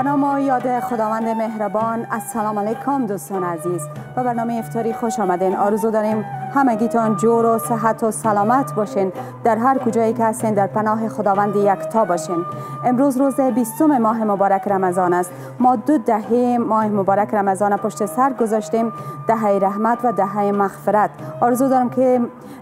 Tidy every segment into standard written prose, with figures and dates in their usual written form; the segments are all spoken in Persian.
نام و یاد خداوند مهربان. السلام علیکم دوستان عزیز، و برنامه افطاری خوش آمدین. آرزو داریم همگیتان جور و صحت و سلامت باشین، در هر کجایی که هستین در پناه خداوند یکتا باشین. امروز روز 20 ماه مبارک رمضان است. ما 2 دهه ماه مبارک رمضان پشت سر گذاشتیم، دهه رحمت و دهه مغفرت. آرزو دارم که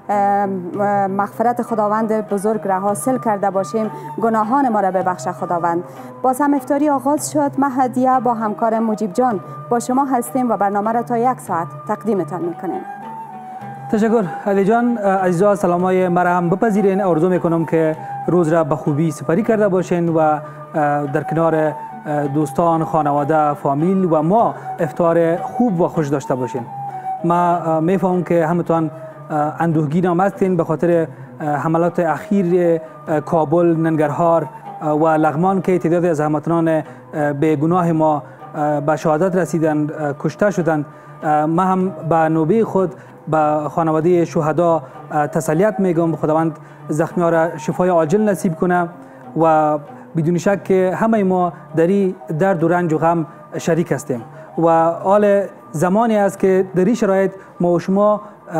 مغفرت خداوند بزرگ را حاصل کرده باشیم، گناهان ما را ببخشه خداوند. باز هم افطاری آغاز شد. من هدیه با همکار مجیب جان با شما هستیم و برنامه را تا 1 ساعت تقدیمتان میکنیم. تشکر علی جان. عزیزا سلامای مرا هم بپذیرین. آرزو میکنم که روز را به خوبی سپری کرده باشین و در کنار دوستان، خانواده، فامیل و ما افطار خوب و خوش داشته باشین. ما میفهمم که همتون اندوهگین هم هستین به خاطر حملات اخیر کابل، ننگرهار و لغمان که تعدادی از هموطنان به گناه ما به شهادت رسیدند، کشته شدند. ما هم به نوبه خود به خانواده شهدا تسلیت میگم. خداوند زخمی ها را شفای عاجل نصیب کنه و بدون شک که همه ما در این درد و رنج و غم شریک هستیم و حال زمانی است که در این شرایط ما و شما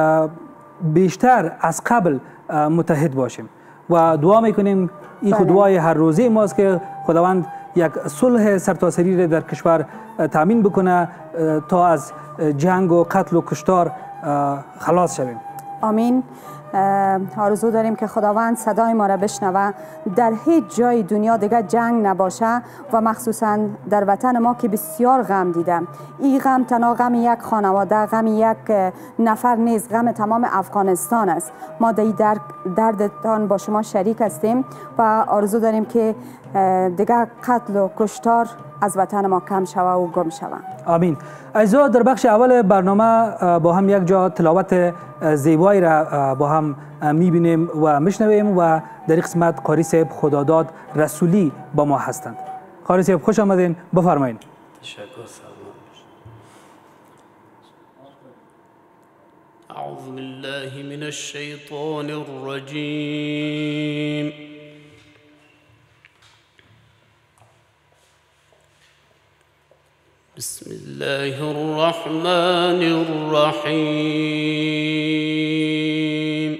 بیشتر از قبل متحد باشیم و دعا میکنیم. این خود دعای هر روزه ماست که خداوند یک صلح سرتاسری در کشور تامین بکنه تا از جنگ و قتل و کشتار خلاص شویم. آمین. آرزو داریم که خداوند صدای ما را بشنوه، در هیچ جای دنیا دیگه جنگ نباشه و مخصوصا در وطن ما که بسیار غم دیده. این غم تنها غم یک خانواده، غم یک نفر نیست، غم تمام افغانستان است. ما در دردتان با شما شریک هستیم و آرزو داریم که دیگه قتل و کشتار از وطن ما کم شوه و گم شوه. آمین. عزیزا در بخش اول برنامه با هم یک جا تلاوت زیبایی را با هم میبینیم و میشنویم و در قسمت قاری صاحب خداداد رسولی با ما هستند. قاری صاحب خوش آمدین، بفرمایید. تشکر. اعوذ بالله من الشیطان الرجیم. بسم الله الرحمن الرحیم.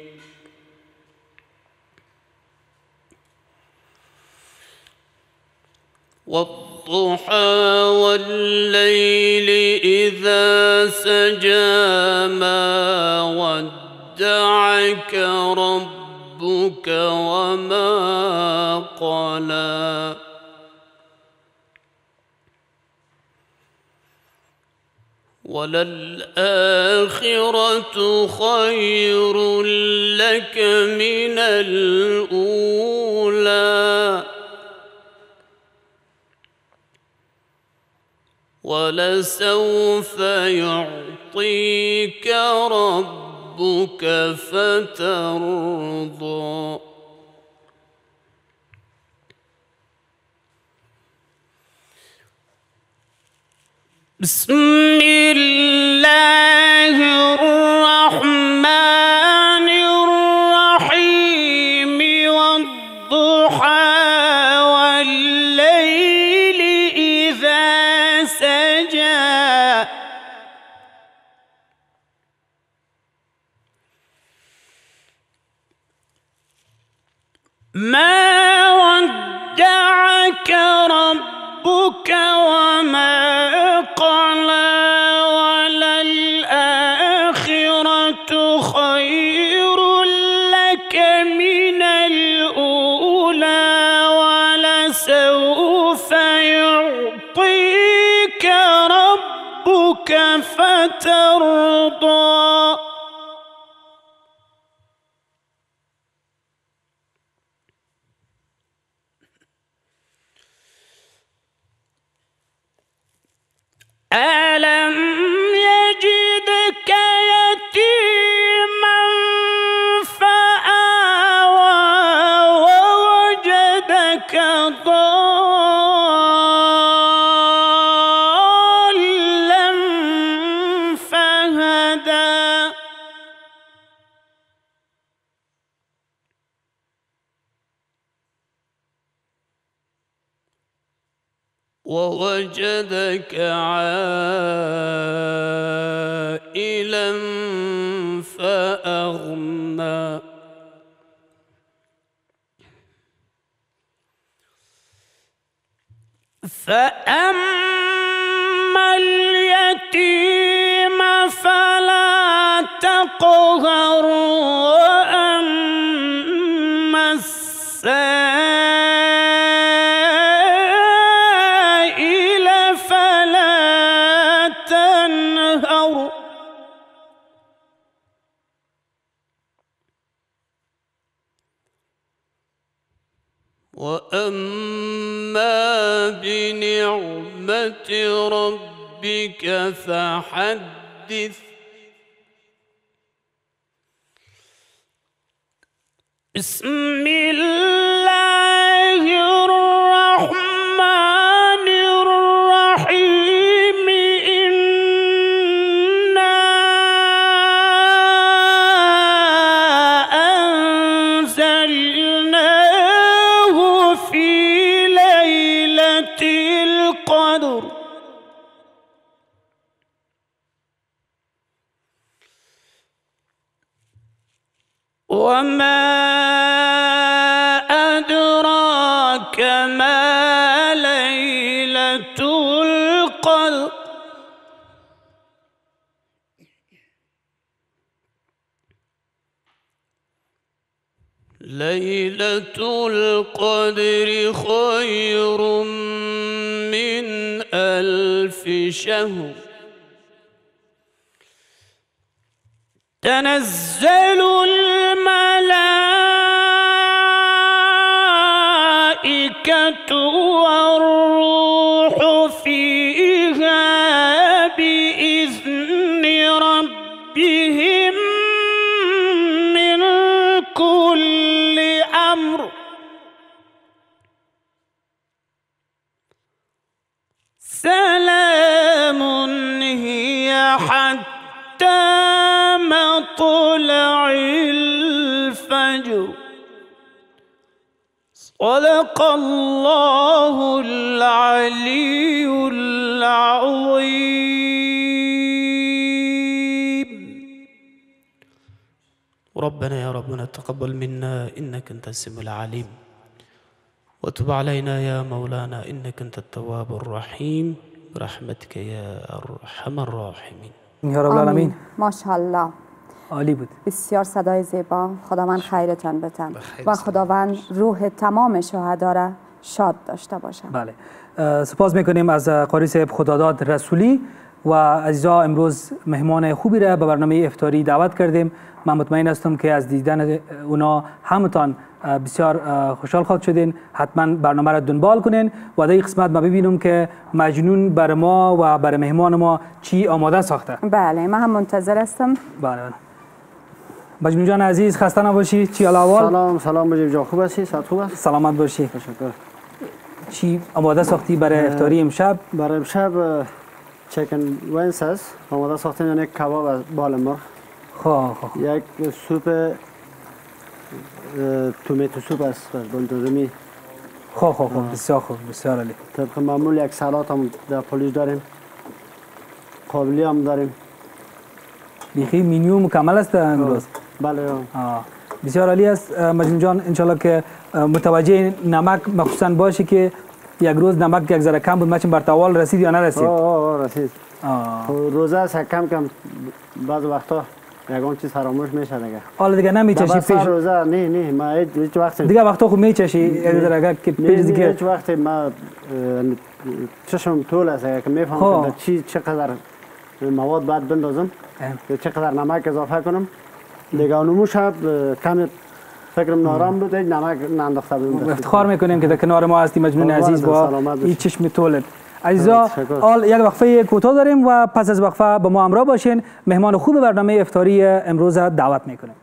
والضحى والليل إذا سجى ما ودعك ربك وما قلى وللآخرة خير لك من الأولى ولسوف يعطيك ربك فترضى بسم الله الرحمن الرحيم. والضحى والليل إذا سجى ما ودعك ربك وما قلى وللآخرة خير لك من الأولى ولسوف يعطيك ربك فترضى ألم يجدك يتيما فآوى ووجدك ضالا فهدى ووجدك عائلا فأغنى فأما اليتيم فلا تقهر وأما السائل فلا تنهر وأما بنعمة ربك فحدث بسم الله الرحمن الرحيم إنا أنزلناه في ليلة القدر وما أدراك ما ليلة القدر ليلة القدر خير من 1000 شهر تنزل الملائكة والروح فيها بإذن ربهم من كل أمر سلام هي حتى مطلع الفجر صدق الله العلي العظيم. ربنا يا ربنا تقبل منا إنك أنت السميع العليم وتب علينا يا مولانا إنك أنت التواب الرحيم برحمتك يا أرحم الراحمين. یا رب العالمین. ماشاءالله عالی بود. بسیار صدای زیبا. خداوند خیرتان بتن و خداوند روح تمام شهدا را شاد داشته باشه. بله. سپاس میکنیم از قاری صاحب خداداد رسولی و عزیزا امروز مهمان خوبی را به برنامه افطاری دعوت کردیم. من مطمئن هستم که از دیدن اونا همتان بسیار خوشحال خواهد شدین. حتما برنامه را دنبال کنین و در این قسمت ما ببینم که مجنون بر ما و بر مهمان ما چی آماده ساخته. بله من هم منتظر هستم. بله. مجنون جان عزیز خسته نباشی. چی احوال؟ سلام مجیب جان، خوب هستی؟ صحت خوب است؟ سلامت باشی. تشکر. چی آماده ساختی برای افطاری امشب؟ برای امشب چیکن وینس است. آماده ساختیم، یعنی کباب از بال مرغ. یک سوپ توماتو سوپ است بر بندرمی. بسیار خوب، بسیار عالی. طبق معمول یک سالاد هم در پلیس داریم. قابلی هم داریم. بیخی مینیو مکمل است امروز. بله. بسیار عالی است مجنون جان. انشالله که متوجه نمک مخصوصا باشی که یک روز نمک یک ذره کم بود، مچن بر توال رسید یا نرسید؟ رسید. روزه است کم کم بعض وقتا یگان چیز فراموش میشه دیگه. حالا دیگه نمیچشی پیش روزه؟ نه ما هیچ وقت دیگه وقتا خود میچشی اگر که پیش دیگه هیچ وقت ما چشم طول است که میفهمم که چقدر مواد باید بندازم، چقدر نمک اضافه کنم. دیگه اونمو شب کم فکرم نارام بود، نمک ننداخته بودم. افتخار میکنیم که در کنار ما هستی مجنون عزیز با این چشم طولت. عزیزا حال یک وقفه کوتاه داریم و پس از وقفه با ما همراه باشین. مهمان خوب برنامه افطاری امروز دعوت میکنیم.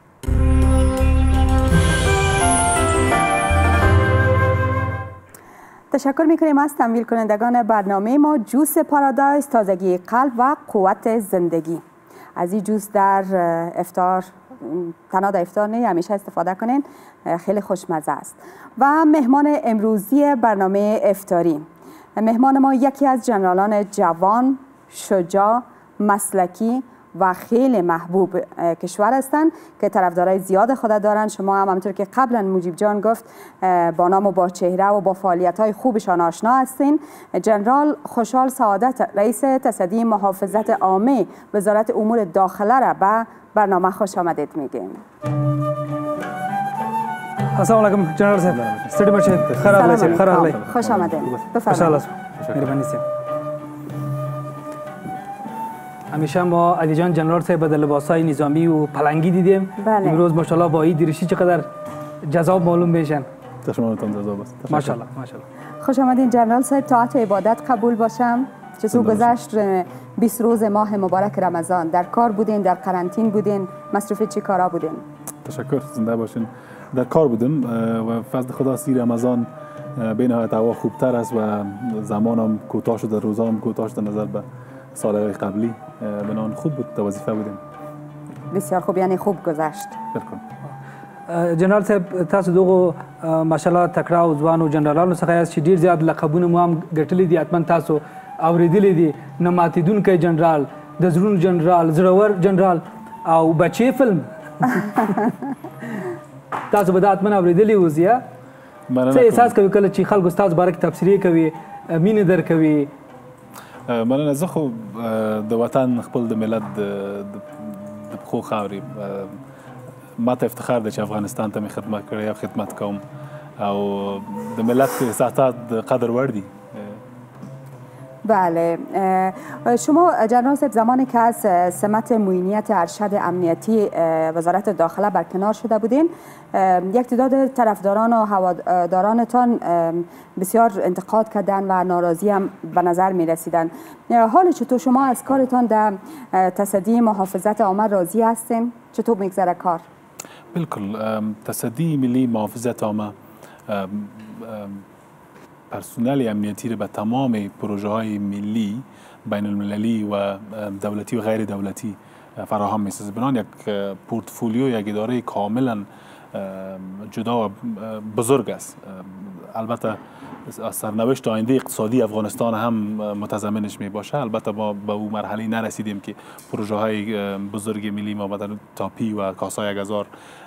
تشکر میکنیم از تمویل کنندگان برنامه ما. جوس پارادایس، تازگی قلب و قوت زندگی. از این جوس در افطار، تنها در افطار نه، همیشه استفاده کنین، خیلی خوشمزه است. و مهمان امروزی برنامه افطاری مهمان ما یکی از جنرالان جوان، شجاع، مسلکی و خیلی محبوب کشور هستند که طرفدارای زیاد خود دارند. شما هم همونطور که قبلا مجیب جان گفت با نام و با چهره و با فعالیت‌های خوبشان آشنا هستین. جنرال خوشحال سعادت، رئیس تصدی محافظت عامه وزارت امور داخله را به برنامه خوش آمدید میگیم. السلام علیکم جنرال صاحب. ستړي بچي خراب لسی خراب لی. خوش آمدید. بفرمایید. مهربانی سیم. همیشه ما علی جان جنرال صاحب در لباسای نظامی و پلنگی دیدیم. امروز ماشاءالله با این دیرشی چقدر جذاب معلوم میشن. چشمانتون جذاب است. ماشاءالله ماشاءالله. خوش آمدین جنرال صاحب. طاعت و عبادت قبول باشم. چطور گذشت 20 روز ماه مبارک رمضان؟ در کار بودین، در قرنطین بودین، مصروف چی کارا بودین؟ تشکر، زنده باشین. در کار بودم و فضل خدا سیر رمضان به نهایت هوا خوبتر است و زمانم کوتاه شده، روزام کوتاه شده نظر به سالهای قبلی. بنان خوب بود، تا وظیفه بودیم. بسیار خوب، یعنی خوب گذشت. بالکل. جنرال صاحب تاسو دغه ماشاءالله تکړه ځوانو جنرالانو څخه یاست چې ډیر زیات لقبونه مو هم ګټلي دي، حتما تاسو اوریدلي دي. نه ماتېدونکی جنرال، د زړونو جنرال، زړور جنرال او بچی فلم. تاسو به دا حتما اوریدلي اوس یا څه احساس کوي کله چې خلکو ستاسو باره کې تبصرې کوي، مینه درکوي؟ مننه. زه خو د وطن خپل د ملت د پښو خاورې ما ته افتخار دی چې افغانستان ته مې خدمت کړی او خدمت کوم او د ملت احساسات قدر وړ دي. بله، شما جنرال صاحب زمانی که از سمت معینیت ارشد امنیتی وزارت داخله برکنار شده بودین، یک تعداد طرفداران و هوادارانتان بسیار انتقاد کردن و ناراضی هم به نظر می رسیدن. حال چطور شما از کارتان در تصدی محافظت عامه راضی هستین؟ چطور میگذره کار؟ بالکل. تصدی ملی محافظت عامه پرسنل امنیتی را به تمام پروژه های ملی، بین المللی و دولتی و غیر دولتی فراهم می‌سازد. بنان یک پورتفولیو، یک اداره کاملا جدا و بزرگ است. البته سرنوشت آینده اقتصادی افغانستان هم متضمنش می باشه. البته ما به اون مرحله نرسیدیم که پروژه های بزرگ ملی ما مثلا تاپی و کاسای 1000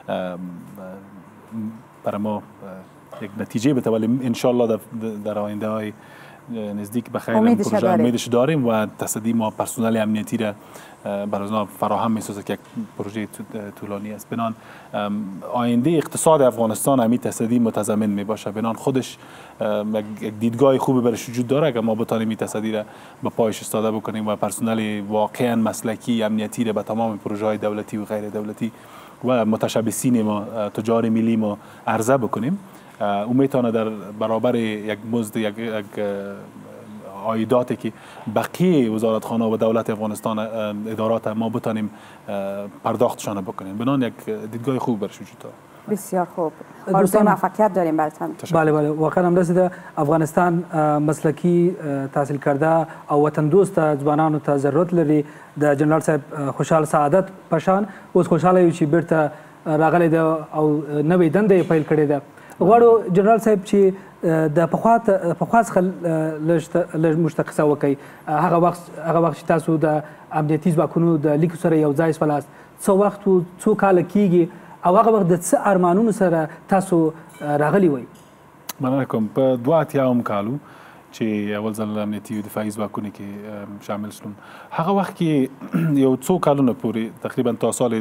برای ما یک نتیجه بده، ولی انشالله در آینده های نزدیک بخیر پروژه امیدش داریم و تصدی ما پرسنل امنیتی را برای اونا فراهم می‌سازه که یک پروژه طولانی است. بنان آینده اقتصاد افغانستان همین تصدی متضمن می باشه. بنان خودش یک دیدگاه خوبی برش وجود داره که ما بتانیم این تصدی را به پایش استاده بکنیم و پرسنل واقعا مسلکی امنیتی را به تمام پروژه های دولتی و غیر دولتی و متشبثین ما، تجار ملی ما عرضه بکنیم. او میتونه در برابر یک مزد، یک عایداتی که بقیه وزارتخانه و دولت افغانستان ادارات ما بتانیم پرداختشان بکنیم. بنان یک دیدگاه خوب برش وجود داره. بسیار خوب. آرزوی موفقیت داریم براتون. بله بله، واقعا هم رسیده افغانستان مسلکی تحصیل کرده او وطن دوست ځوانانو ته ضرورت لري. د جنرال صاحب خوشحال سعادت پشان اوس خوشاله یو چې بیرته راغلی ده او نوې دنده یې پیل کړې ده. غواړو جنرال صاحب چې د پخوا څخه لږ موږ ته قصه وکړئ. هغه وخت چې تاسو د امنیتي ځواکونو د لیکو سره یو ځای شولاست، څه وخت و، څو کاله کیږي او هغه وخت د څه ارمانونو سره تاسو راغلي وئ؟ مننه کوم. په 82 کالو چې اول ځل امنیتي او دفاعي ځواکونه کې شامل شوم، هغه وخت کې یو څو کالونه پورې تقریبا تا سال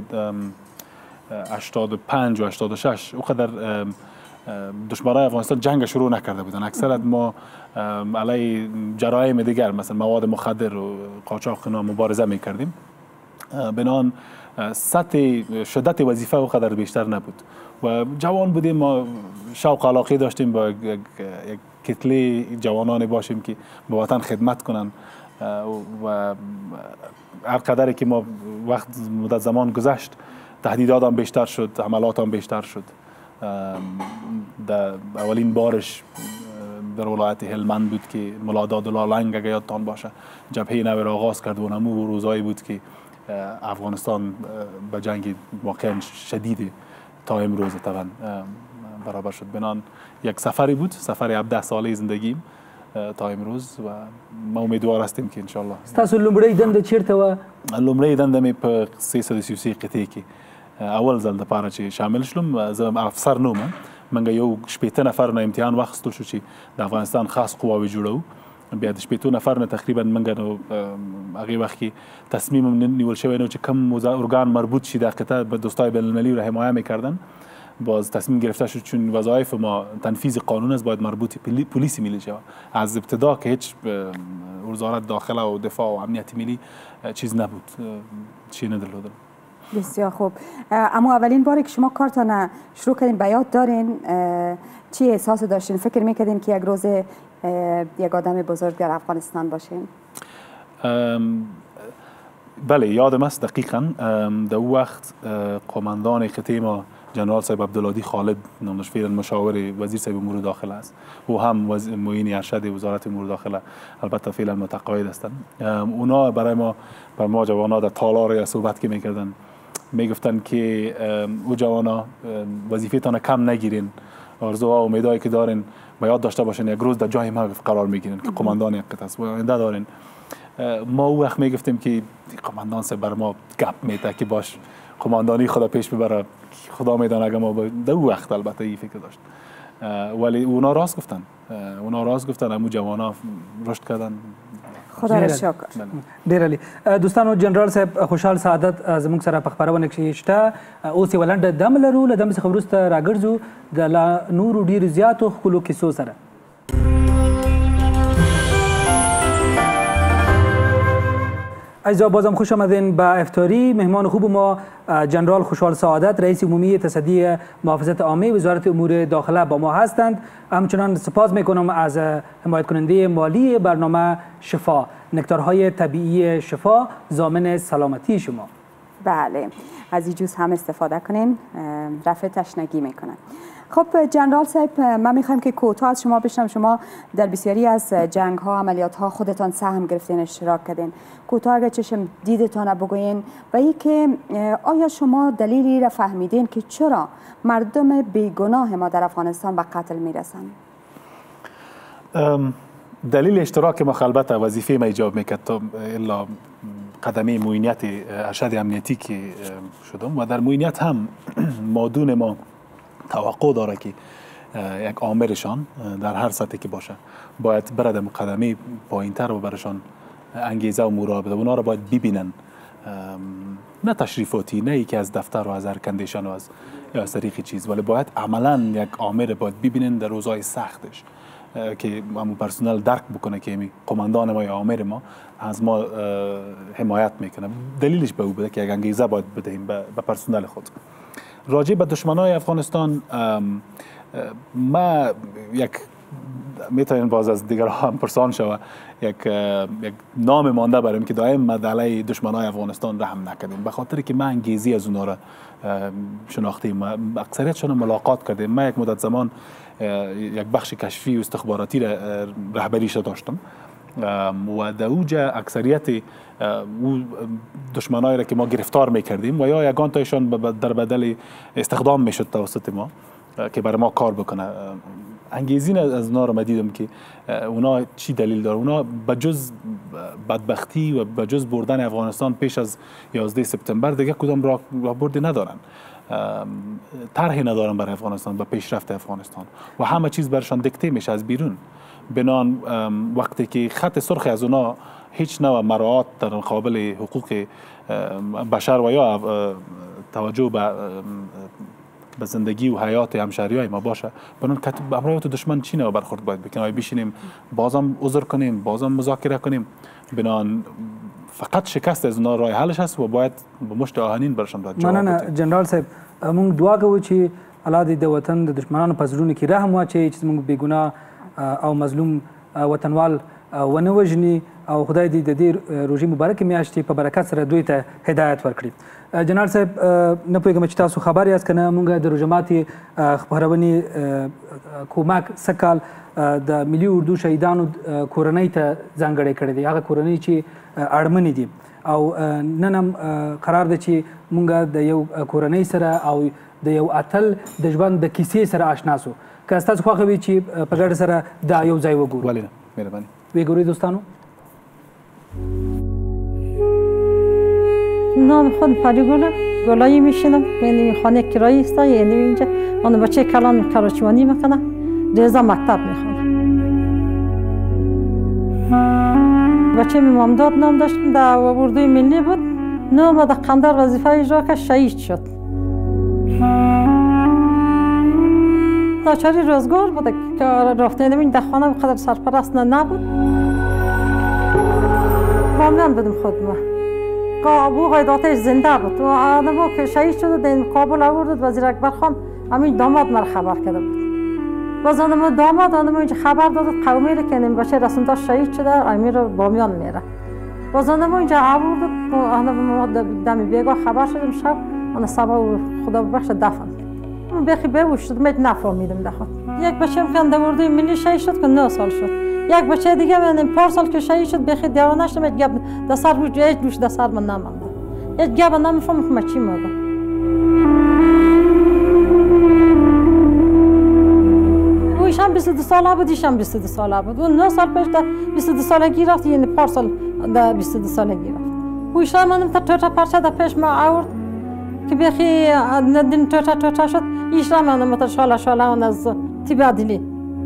85 و 86 اونقدر دشمنان افغانستان جنگ شروع نکرده بودن. اکثرا ما علیه جرایم دیگر مثل مواد مخدر و قاچاق اینا مبارزه میکردیم. بنان سطح شدت وظیفه اونقدر بیشتر نبود و جوان بودیم. ما شوق علاقه داشتیم با یک کتله جوانان باشیم که به وطن خدمت کنن و هر قدری که ما وقت مدت زمان گذشت تهدیدات هم بیشتر شد، حملات هم بیشتر شد. در اولین بارش در ولایت هلمند بود که ملا دادالله لنگ اگه یادتان باشه جبهه نو را آغاز کرد و نمو روزایی بود که افغانستان به جنگ واقعا شدید تا امروز طبعا برابر شد. بنان یک سفری بود، سفر 17 ساله زندگیم تا امروز و ما امیدوار هستیم که انشالله. ستاسو لومړی دنده چیرته وه؟ لومړی دنده مې په 333 قطعې کې اول ځل دپاره چې شامل شلم. زه افسر نه وم، موږ یو 80 نفر نه امتحان واخیستل شو چې د افغانستان خاص قواوې جوړو. بیا د 80 نفر نه تقریبا موږ نو هغې وخت کې تصمیم نیول شوی نه چې کم ارگان مربوط شي در قطعه به دوستای بین المللی را حمایه میکردن. باز تصمیم گرفته شد چون وظایف ما تنفیذ قانون است باید مربوط پلیس ملی شود. از ابتدا که هیچ وزارت داخله و دفاع و امنیت ملی چیز نبود، چی ندارد. بسیار خوب. اما اولین باری که شما کارتان شروع کردین به یاد دارین چی احساس داشتین؟ فکر میکردین که یک روز یک آدم بزرگ در افغانستان باشین؟ بله یادم است دقیقا. در او وقت قماندان قطعه ما جنرال صاحب عبدالهادی خالد نامش فعلا مشاور وزیر صاحب امور داخله است. او هم معین ارشد وزارت امور داخله، البته فعلا متقاعد هستند. اونا برای ما جوانا در تالار صحبت که میکردن میگفتن که او جوانا وظیفه‌تان کم نگیرین، آرزوها و امیدایی که دارین ما یاد داشته باشین یک روز در جای ما قرار میگیرین که قماندان یک قطعه است و آینده دارین. ما او وقت میگفتیم که قماندان صاحب بر ما گپ میده که باش قماندانی خدا پیش ببره، خدا میدانه اگه ما در او وقت البته این فکر داشت. ولی اونا راست گفتن همو جوانا رشد کردن. خدا را شکر. ډیر علی. دوستانو جنرال صاحب خوشحال سعادت زموږ سره په خبرونه کې شته. اوس یوه لنډه دم لرو، له دم څخه وروسته راګرځو د لا نورو ډیرو زیاتو ښکلو کیسو سره. عزیزان بازم خوش آمدین به افطاری. مهمان خوب ما جنرال خوشحال سعادت رئیس عمومی تصدی محافظت عامه وزارت امور داخله با ما هستند. همچنان سپاس میکنم از حمایت کننده مالی برنامه شفا، نکتارهای طبیعی شفا ضامن سلامتی شما. بله از این جوز هم استفاده کنین، رفع تشنگی میکنن. خب جنرال صاحب من میخوایم که کوتاه از شما بشنم. شما در بسیاری از جنگ ها عملیات ها خودتان سهم گرفتین، اشتراک کردین. کوتاه اگر چشم دیدتان بگوین و ای که آیا شما دلیلی را فهمیدین که چرا مردم بیگناه ما در افغانستان به قتل میرسن؟ دلیل اشتراک ما البته وظیفه ما ایجاب میکرد تا الا قدمه معینیت ارشد امنیتی که شدم و در معینیت هم مادون ما توقع داره که یک آمرشان در هر سطحی که باشه باید برد مقدمه پایین‌تر و برشان انگیزه و مورا بده. اونا رو باید ببینن، نه تشریفاتی، نه یکی از دفتر و از ارکندیشن و از طریق چیز، ولی باید عملا یک آمر باید ببینن در روزهای سختش که همون پرسنل درک بکنه که قماندان ما یا آمر ما از ما حمایت میکنه. دلیلش به او بوده که یک انگیزه باید بدهیم به پرسنل خود. راجع به دشمنای افغانستان ما یک میتونین باز از دیگر هم پرسان شوه یک نام مانده بریم که دائم ما علیه دشمنای افغانستان رحم نکردیم، به خاطر که ما انگیزی از اونا را شناختیم، اکثریتشون ملاقات کردیم. ما یک مدت زمان یک بخش کشفی و استخباراتی را رهبریش داشتم و در اوجه اکثریت دشمنایی را که ما گرفتار میکردیم و یا یگان تایشان در بدل استخدام میشد توسط ما که برای ما کار بکنه. انگیزی از اونا رو دیدم که اونا چی دلیل داره. اونا بجز بدبختی و بجز بردن افغانستان پیش از 11 سپتامبر دیگه کدام راهبردی ندارن، طرحی ندارن برای افغانستان به پیشرفت افغانستان و همه چیز برشان دکته میشه از بیرون. بنان وقتی که خط سرخ از اونا هیچ نوع مراعات در مقابل حقوق بشر و یا توجه به زندگی و حیات همشهریای ما باشه، بنان امروز دشمن چی نوع برخورد باید بکنیم؟ بشینیم بازم عذر کنیم، بازم مذاکره کنیم؟ بنان فقط شکست از اونا راه حلش هست و باید به مشت آهنین برشان باید جواب بدیم. مننه جنرال صاحب، مونږ دعا کوو چې الله دې د وطن د دشمنانو په زړونو کې رحم واچوي چې زموږ بېګناه او مظلوم وطنوال ونه وژني او خدای دې د دې روژې مبارکې میاشتې په برکت سره دوی ته هدایت ورکړي. جنرال صاحب نه پوهېږم چې تاسو خبر یاست که نه، مونږ د روژه ماتې خپرونې کومک سږ کال د ملي اردو شهیدانو کورنۍ ته ځانګړی کړی دی، هغه کورنۍ چې اړمنې دي او نن هم قرار ده چې مونږ د یو کورنۍ سره او د یو اتل د ژوند د کیسې سره آشنا سو. که ستاسو خوښه وي چې په ګډه سره دا یو ځای وګورو. ولې مهربانی. ویگوری دوستانو نام خود پریگل گلایی میشینم یعنی خانه کرایی است یعنی اینجا من بچه کلان کراچوانی میکنم رضا مکتب میخوام بچه امامداد نام داشتم در اردوی ملی بود نام در قندر وظیفه اجرا که شهید شد ناچاری روزگار بود که رفته نمین در خانه بقدر سرپرست نبود بامیان بدم خود ما ابو قیداتش زنده بود و آدمو که شهید شد در کابل آورد وزیر اکبر خان همین داماد مرا خبر کرده بود باز آدم داماد آدم اینجا خبر داد قومی رو که این بچه رسولدار شهید شده امیر بامیان میره باز آدم اینجا آورد آدم ما دم بیگاه خبر شدیم شب آن صبح خدا ببخش دفن کرد بخی بهوش شد من نفهمیدم دخواد یک بچه هم که اردوی ملی شهید شد که 9 سال شد یک بچه دیگه من پارسال که شهید شد بخی دیوانه شدم یک گپ در سر بود هیچ دوش در سر من نمانده یک گپ نمیفهمم که چی میگم اویشم 22 ساله بود ایشم 22 ساله بود و 9 سال پیش در 22 سالگی رفت یعنی پارسال در 22 سالگی رفت اویشم منم تا تا پرچه در پیش ما آورد که بخی ندین تا شد ایشم منم تا شاله اون از تبادلی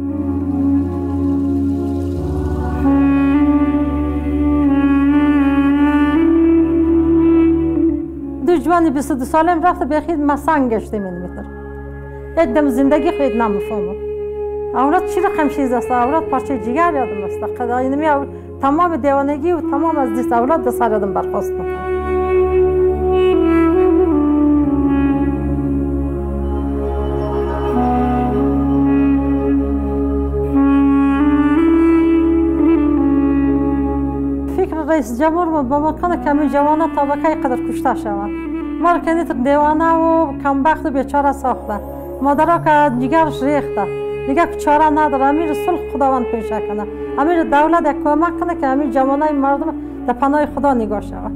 جوانی 22 سالم رفته بخید ما سنگ گشتیم این میتر یک دم زندگی خود نمیفهمم اولاد چی رقم چیز است اولاد پارچه جگر یادم است اینمی تمام دیوانگی و تمام از دست اولاد در سر یادم برخواست میکنم رئیس جمهور با مکان کمی جوانه طبقه قدر کشته شوند ما کنی تو دیوانه و کمبخت و بیچاره ساخته مادرها که جگرش ریخته دیگه چاره نداره امیر صلح خداوند پیشه کنه امیر دولت یک کمک کنه که امیر جوانه مردم در پناه خدا نگاه شود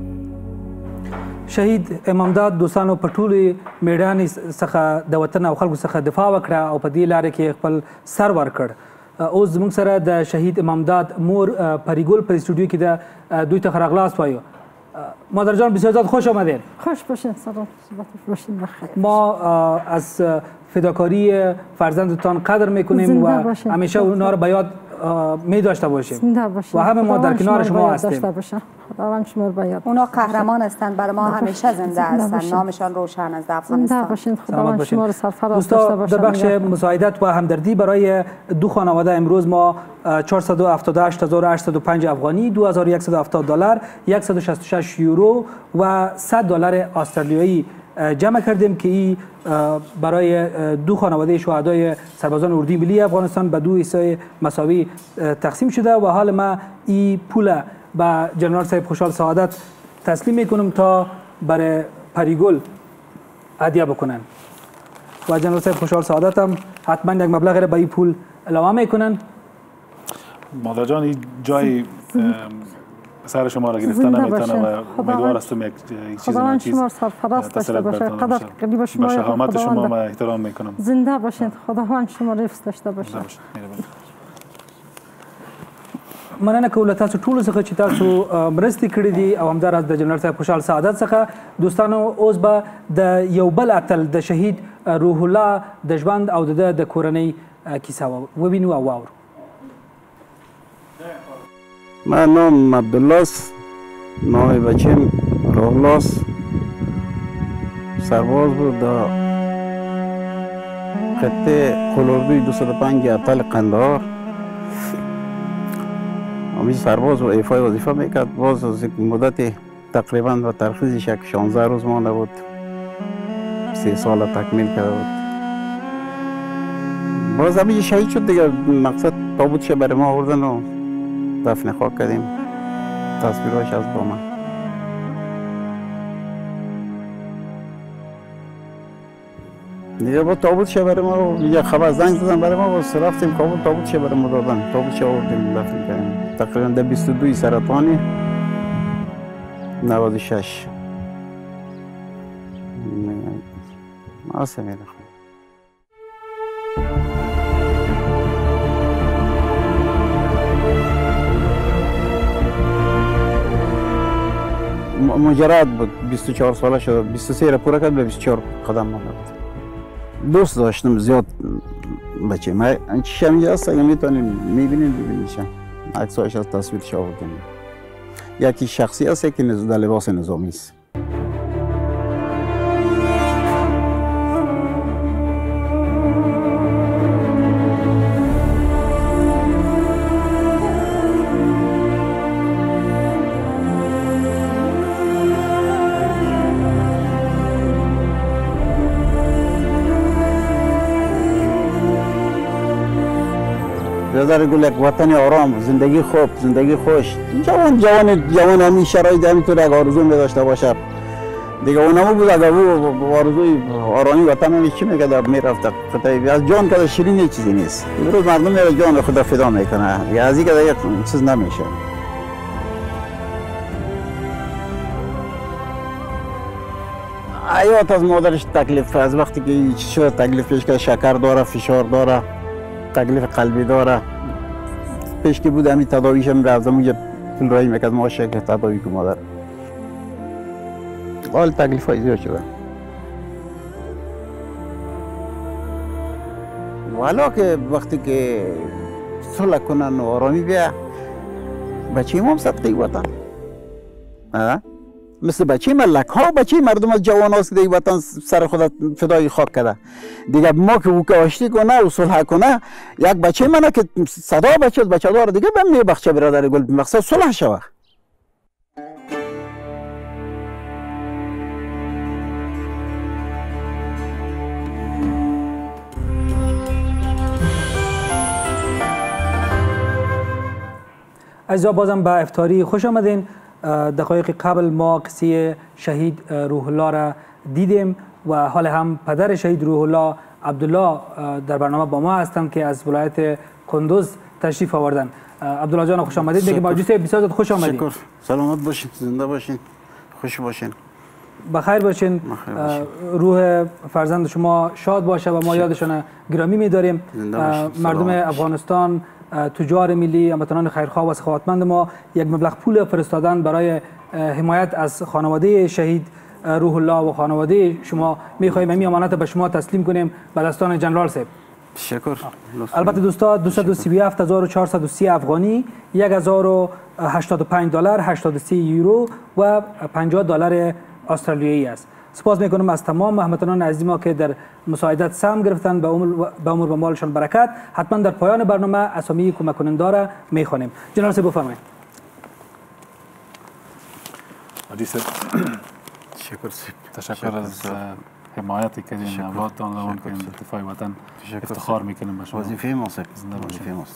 شهید امامداد دوستانو په ټولو میدان څخه د وطن او خلکو څخه دفاع وکړه او په دې لارې کې خپل سر ورکړ اوس زموږ سره د شهید امامداد مور پریگل پر استودیو کې د دوی ته راغلاست وایو مادر جان بسیار زیاد خوش آمدین خوش باشین سلام باشین بخیر ما از فداکاری فرزندتان قدر میکنیم و همیشه اونا رو به یاد می داشته باشیم و همه ما در کنار شما هستیم خداوند شما رو به یاد اونا قهرمان هستند برای ما همیشه زنده هستند نامشان روشن است در افغانستان خداوند شما رو سرفراز داشته باشه در بخش مساعدت و همدردی برای دو خانواده امروز ما 478805 افغانی 2170 دلار 166 یورو و 100 دلار استرالیایی جمع کردیم که این برای دو خانواده شهدای سربازان اردوی ملی افغانستان به دو حصه مساوی تقسیم شده و حال ما این پول به جنرال صاحب خوشحال سعادت تسلیم میکنم تا برای پریگل هدیه بکنن و جنرال صاحب خوشحال سعادت هم حتما یک مبلغ به این پول علاوه میکنن. مادر جان این جای سر شما را گرفتن نمیتونه و امیدوار هستم یک چیز ناچیز تسلط برتان بشه. به شهامت شما ما احترام میکنم. زنده باشید. خداوند شما را حفظ داشته باشه. مننه کوم له تاسو ټولو څخه چې تاسو مرستې کړې دي او همداراز د جنرال صاحب خوشحال سعادت څخه دوستانو اوس به د یو بل اتل د شهید روح الله د ژوند او د کورنۍ کیسه ووینو او واورو. من نام عبدالله است، نام بچیم روح الله است. سرباز بود در خطه قلاردوی 205 اتل قندهار. همیشه سرباز و ایفای وظیفه میکرد. باز از مدت تقریبا و ترخیصش یک 16 روز مانده بود. 3 سال تکمیل کرده بود. باز همیشه شهید شد دیگه. مقصد تابوتش برای ما آوردن و دفن خاک کردیم. تصویرهاش از با من. دیگه با تابوتش برای ما یه خبر زنگ زدن برای ما باز رفتیم کابل تابوتش برای ما دادن. تابوتش آوردیم دفن کردیم. تقریبا در 22 سرطانی 96 آسه میره. مجرد بود. 24 ساله شد، 23 را پورا کرد، به 24 قدم مانده بود. دوست داشتم زیاد بچه. ما چی اینجا هست اگه میتونیم میبینیم ببینیشم عکسایش از تصویرش آوردیم. یکی شخصی است، یکی در لباس نظامی است. برادر گل یک وطن آرام، زندگی خوب، زندگی خوش. جوان همین شرایط همینطور یک آرزو می‌داشته باشه. دیگه اونم بود اگر او آرزوی آرامی وطن چی می‌کرد می‌رفت قطعی از جان که شیرین چیزی نیست. امروز مردم میره جان خود فدا میکنه. دیگه از این که یک چیز نمیشه. حیات از مادرش تکلیف از وقتی که چیز شد تکلیفش که شکر داره، فشار داره، تکلیف قلبی داره. پیش که بود همین تداویش هم رفتم اونجا پول رایی میکرد ما شکل تداوی که مادر. حال تکلیف های زیاد شده. والا که وقتی که صلح کنن و آرامی بیا بچه هم صدقی وطن. مثل بچه ملک ها بچه مردم از جوان هاست که دیگه وطن سر خود فدای خاک کرده. دیگه ما که او کاشتی کنه و صلح کنه یک بچه منه که صدا بچه داره دیگه به می بخشه برادر گل مقصد صلح شوه. عزیزا بازم به افطاری خوش آمدین. دقایق قبل ما قصه شهید روح الله را دیدیم و حال هم پدر شهید روح الله عبدالله در برنامه با ما هستند که از ولایت کندوز تشریف آوردن. عبدالله جان خوش آمدید. دیگه ماجوس بسیار خوش آمدید. شکر. سلامت باشین، زنده باشین، خوش باشین، بخیر باشین. روح فرزند شما شاد باشه و ما یادشان گرامی می‌داریم. مردم افغانستان، تجار ملی، هموطنان خیرخواه و سخاوتمند ما یک مبلغ پول فرستادن برای حمایت از خانواده شهید روح الله و خانواده شما. می‌خوایم این امانت به شما تسلیم کنیم به دستان جنرال صاحب. شکر. البته دوستا 237430 افغانی، $1085، 83 یورو و $50 استرالیایی است. سپاس میکنم از تمام هموطنان عزیز ما که در مساعدت سهم گرفتن. به عمر و مالشان برکت. حتما در پایان برنامه اسامی کمک کننده را میخوانیم. جنرال صاحب بفرمایید. تشکر از حمایتی که این اولادتان روان کنیم به دفاع وطن. افتخار میکنیم به شما. وظیفه ماست. وظیفه ماست.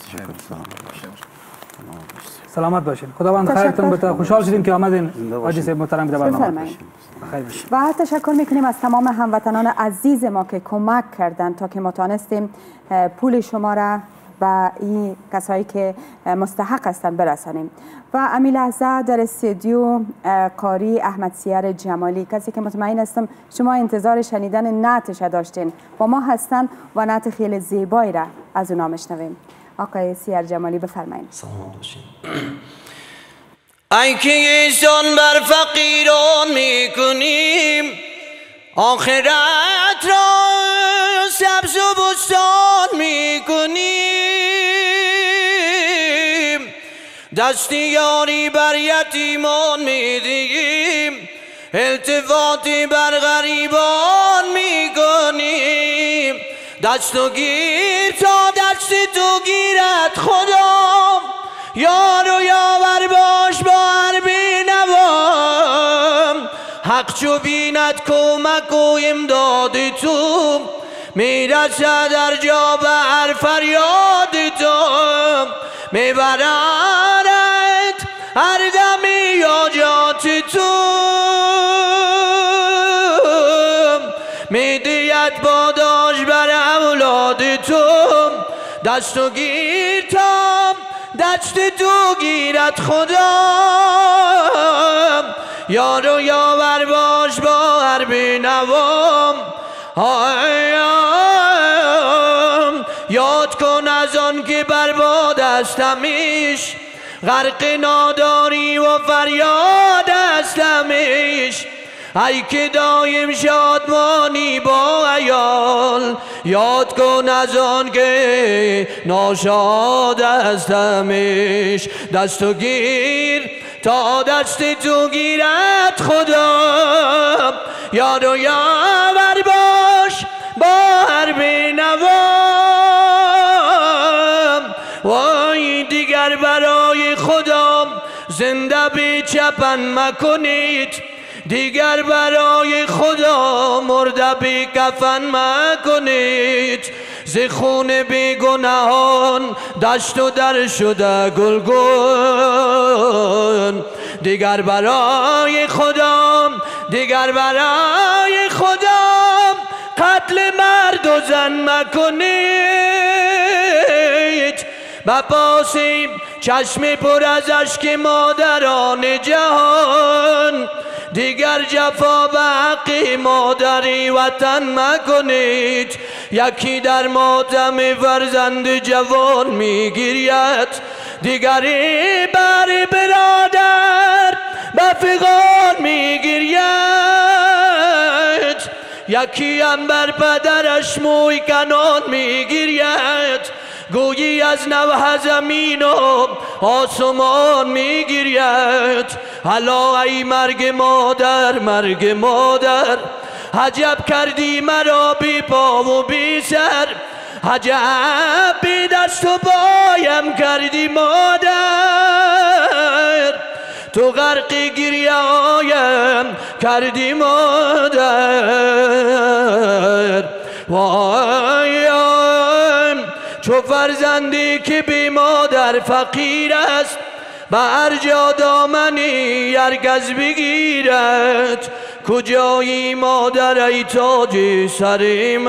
سلامت باشین. خداوند خیرتون بده. خوشحال شدیم که آمدین حاجی صاحب محترم در برنامه. و تشکر میکنیم از تمام هموطنان عزیز ما که کمک کردند تا که ما تانستیم پول شما را و این کسایی که مستحق هستند برسانیم. و امی لحظه در استودیو قاری احمد سیر جمالی، کسی که مطمئن هستم شما انتظار شنیدن نعتش داشتین، با ما هستن و نعت خیلی زیبایی را از اونا میشنویم. آقای سیر جمالی بفرمایید. سلام باشین. ای که احسان بر فقیران میکنیم، آخرت را سبز و بستان میکنیم، دست یاری بر یتیمان میدیم، التفاتی بر غریبان میکنیم، دست و گیر تا دست تو گیرد خدا، یار و یاور باش با هر بینوام، حق چو بیند کمک و امداد تو، میرسد در جا به هر فریاد تو، میبرد هر دمی حاجات تو، میدید باداش بر اولاد تو، دست و گیر تا دست تو گیرد خدا، یار و یاور باش با هر بینوام، یاد کن از آن که برباد است همیش، غرق ناداری و فریاد هستمش. ای که دایم شادمانی با عیال، یاد کن از آن که ناشاد هستمش. دستو گیر تا دست تو گیرد خدا، یاد و یاور باش با هر بینوام. وای دیگر برای خدا زنده به چپن مکنید، دیگر برای خدا مرده به کفن مکنید. ز خون بیگناهان دشت و در شده گلگون، دیگر برای خدا، دیگر برای خدا قتل مرد و زن مکنید. بپاسیم چشم پر از اشک مادران جهان، دیگر جفا به حق مادری وطن مکنید. یکی در ماتم فرزند جوان میگیرید، دیگری بر برادر به فغان میگیرید. یکی هم بر پدرش موی کنان میگیرید، گویی از نوح زمین و آسمان میگیرید. حالا ای مرگ مادر، مرگ مادر، عجب کردی مرا بی پا و بی سر. عجب بی دست و پایم کردی مادر، تو غرق گریه هایم کردی مادر. وایم چو فرزندی که بی مادر فقیر است، به هر جا دامنی هرگز بگیرد. کجایی مادر ای تاج سر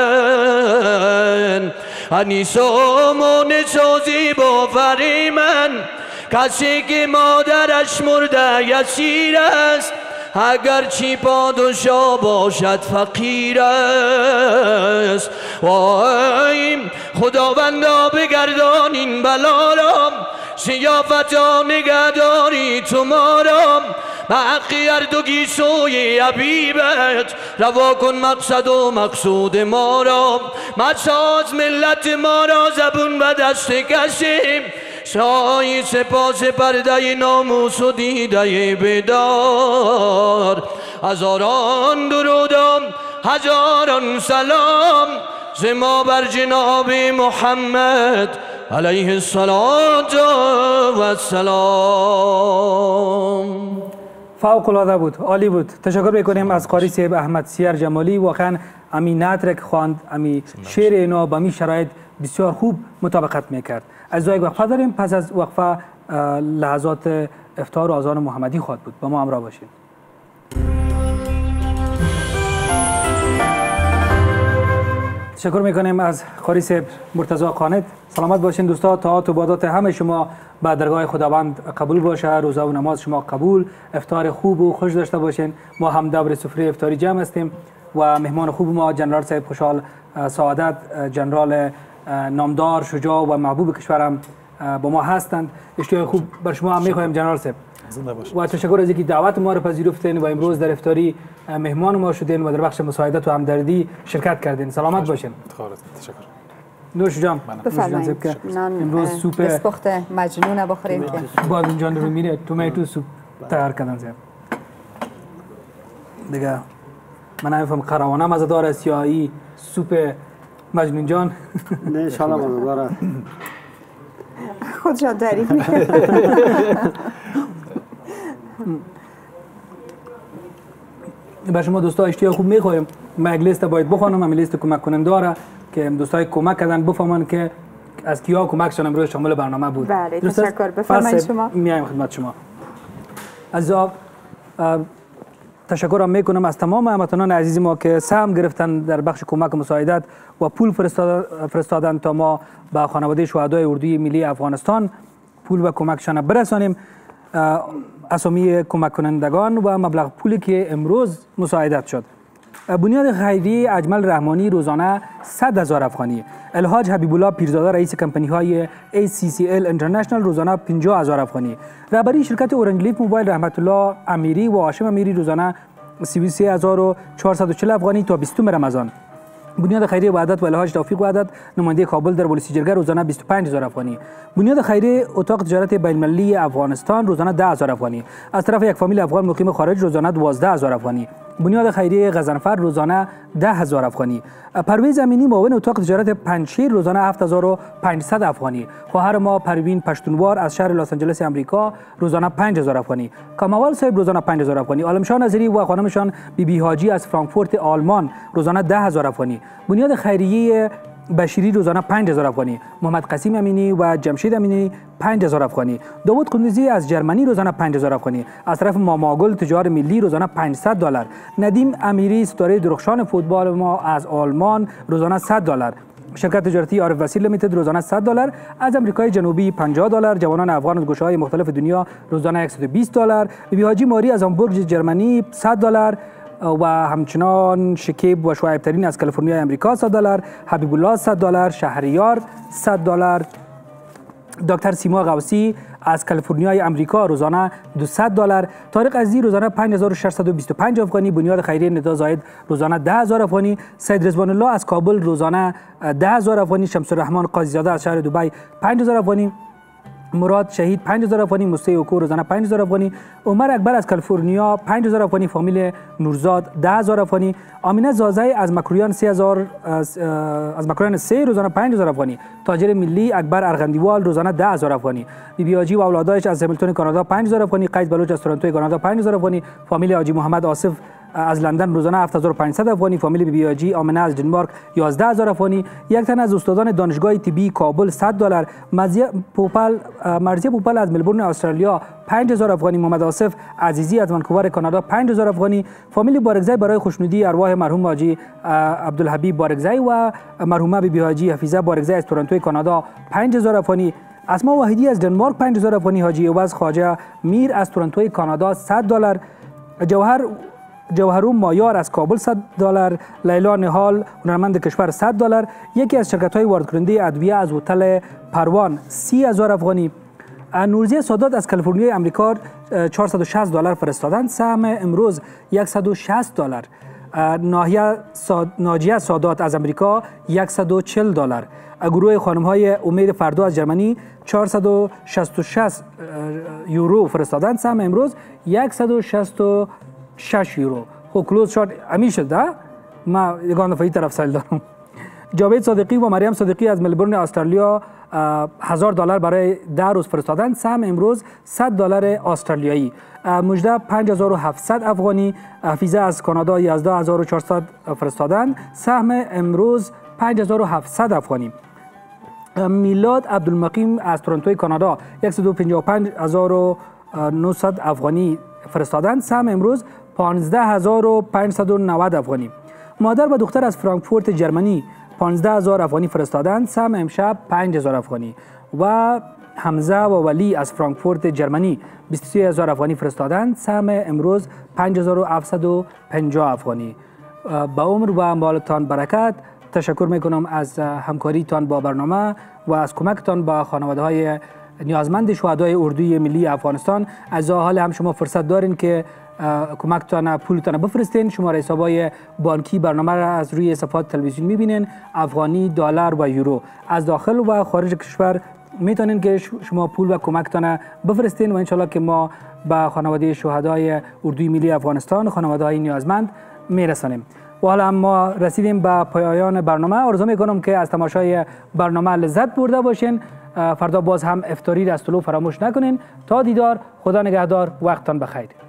من، انیسامون سازی با فر من. کسی که مادرش مرده یسیر است، اگر چی پادشاه باشد فقیر است. وای خداوندا بگردان این بلا را، سیافتا نگهداری تو ما را. به حق اردوگی سوی حبیبت، روا کن مقصد و مقصود ما را. مساز ملت ما را زبون به دست کسی، سای سپاس پرده ناموس و دیده بیدار. هزاران درودم هزاران سلام، ز ما بر جناب محمد علیه الصلاة و السلام. فوق العاده بود، عالی بود. تشکر میکنیم از قاری صاحب احمد سیر جمالی. واقعا امی نعت که خواند، امی شعر اینا با می شرایط بسیار خوب مطابقت میکرد. از یک وقفه داریم، پس از وقفه لحظات افطار و آذان محمدی خواهد بود. با ما همراه باشید. تشکر میکنیم از قاری صاحب مرتضی قانت. سلامت باشین دوستا. طاعات و عبادات همه شما به درگاه خداوند قبول باشه. روزه و نماز شما قبول، افطار خوب و خوش داشته باشین. ما هم دور سفره افطاری جمع هستیم و مهمان خوب ما جنرال صاحب خوشحال سعادت، جنرال نامدار، شجاع و محبوب کشورم با ما هستند. اشتیاق خوب بر شما هم میخوایم جنرال صاحب. و تشکر از اینکه دعوت ما رو پذیرفتین و امروز در افطاری مهمان ما شدین و در بخش مساعدت و همدردی شرکت کردین. سلامت باشین. تشکر. نوش جان. بفرمایید. امروز سوپ دستپخت مجنون بخوریم که بادم جان رو میره تومیتو سوپ تیار کردن زیاد. دیگه من نمیفهم قروانه مزه داره سیاهی سوپ مجنون جان. نه ان شاء الله مزه داره. خودشان تعریف میکنه. به شما دوستا اشتیاق خوب میخوایم. من یک لیست باید بخوانم، همین لیست کمک کننده داره که دوستای کمک کردن بفهمن که از کیا کمکشان امروز شامل برنامه بود. بله تشکر. بفرمایید شما. میایم خدمت شما. عزیزا تشکر میکنم از تمام هموطنان عزیز ما که سهم گرفتن در بخش کمک و مساعدت و پول فرستادن تا ما به خانواده شهدای اردوی ملی افغانستان پول و کمکشان برسانیم. اسامی کمک کنندگان و مبلغ پولی که امروز مساعدت شد. بنیاد خیریه اجمل رحمانی روزانه 100,000 افغانی. الحاج حبیب الله پیرزاده رئیس کمپانی های ACCL International روزانه 50,000 افغانی. رهبری شرکت اورنج لیف موبایل رحمت الله امیری و هاشم امیری روزانه 33,440 افغانی تا 20 رمضان. بنیاد خیریه وحدت و الحاج توفیق وحدت نماینده کابل در پلیس جرگه روزانه 25,000 افغانی. بنیاد خیریه اتاق تجارت بین‌المللی افغانستان روزانه 10,000 افغانی. از طرف یک فامیل افغان مقیم خارج روزانه 12,000 افغانی. بنیاد خیریه غضنفر روزانه 10,000 افغانی. پرویز امینی معاون اتاق تجارت پنجشیر روزانه 7,500 افغانی. خواهر ما پروین پشتونوار از شهر لس آنجلس امریکا روزانه 5,000 افغانی. کاموال صاحب روزانه 5,000 افغانی. عالمشاه نظری و خانمشان بیبی حاجی از فرانکفورت آلمان روزانه 10,000 افغانی. بنیاد خیریه بشیری روزانه 5,000 افغانی. محمد قاسم امینی و جمشید امینی 5,000 افغانی. داوود قندوزی از جرمنی روزانه 5,000 افغانی. از طرف ماماگل تجار ملی روزانه $500. ندیم امیری ستاره درخشان فوتبال ما از آلمان روزانه $100. شرکت تجارتی عارف وسیل لیمیتد روزانه $100. از امریکای جنوبی $50. جوانان افغان از گوشه‌های مختلف دنیا روزانه $120. بیبی حاجی ماری از هامبورگ جرمنی $100. و همچنان شکیب و شعیب ترین از کالیفرنیا امریکا $100. حبیب الله $100. شهریار $100. دکتر سیما غوثی از کالیفرنیای امریکا روزانه $200. طارق عزیزی روزانه 5,625 افغانی. بنیاد خیریه ندا زاید روزانه 10,000 افغانی. سید رضوان الله از کابل روزانه 10,000 افغانی. شمس الرحمن قاضی زاده از شهر دبی 5,000 افغانی. مراد شهید 5,000 افغانی. مصطفی اوکو روزانه 5,000 افغانی. عمر اکبر از کالیفرنیا 5,000 افغانی. فامیل نورزاد 10,000 افغانی. آمینه زازای از مکرویان 3,000 از مکرویان 3 روزانه 5,000 افغانی. تاجر ملی اکبر ارغندیوال روزانه 10,000 افغانی. بیبی حاجی و اولادایش از همیلتون کانادا 5,000 افغانی. قید بلوچ از تورنتو کانادا 5,000 افغانی. فامیل حاجی محمد آصف از لندن روزانه 7,500 افغانی. فامیل بیبی حاجی آمنه از دنمارک 11,000 افغانی. یک تن از استادان دانشگاه طبی کابل $100. مرزیه پوپل از ملبورن استرالیا 5,000 افغانی. محمد آصف عزیزی از ونکوور کانادا 5,000 افغانی. فامیل بارگزای برای خوشنودی ارواح مرحوم حاجی عبدالحبیب بارگزای و مرحومه بیبی حاجی حفیظه بارگزای از تورنتو کانادا 5,000 افغانی. اسما واحدی از دنمارک 5,000 افغانی. حاجی عوض خواجه میر از تورنتو کانادا $100. جوهرو مایار از کابل $100. لیلا نهال هنرمند کشور $100. یکی از شرکت‌های وارد کننده ادویه از هتل پروان 30,000 افغانی. نورزی سادات از کالیفرنیای امریکا $460 فرستادن. سهم امروز $160. ناجیه سادات از امریکا $140. گروه خانم‌های امید فردا از جرمنی 466 یورو فرستادن. سهم امروز $166. خب کلوز شد امی شد. ما یگان دفعه طرف سال دارم. جاوید صادقی و مریم صادقی از ملبورن استرالیا $1,000 برای 10 روز فرستادن. سهم امروز $100 استرالیایی. مجده 5,700 افغانی. حفیظه از کانادا 11,400 فرستادن. سهم امروز 5,700 افغانی. میلاد عبدالمقیم از تورنتو کانادا 155,900 افغانی فرستادن. سهم امروز 15,590 افغانی. مادر و دختر از فرانکفورت جرمنی 15,000 افغانی فرستادن. سهم امشب 5,000 افغانی. و حمزه و ولی از فرانکفورت جرمنی 23,000 افغانی فرستادن. سهم امروز 5,750 افغانی. با عمر و مالتان برکت. تشکر میکنم از همکاریتان با برنامه و از کمکتان با خانواده های نیازمند شهدای اردوی ملی افغانستان. از حال هم شما فرصت دارین که کمکتان پولتان بفرستین. شماره حسابای بانکی برنامه را از روی صفحات تلویزیون میبینین. افغانی، دلار و یورو. از داخل و خارج کشور میتونین که شما پول و کمکتان بفرستین و انشالله که ما به خانواده شهدای اردوی ملی افغانستان، خانواده های نیازمند میرسانیم. و حالا ما رسیدیم به پایان برنامه. آرزو میکنم که از تماشای برنامه لذت برده باشین. فردا باز هم افطاری را از طلوع فراموش نکنین. تا دیدار، خدا نگهدار، وقتتان بخیر.